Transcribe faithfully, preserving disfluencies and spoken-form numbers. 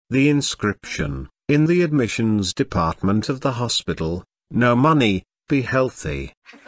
The inscription, in the admissions department of the hospital: "No money, be healthy."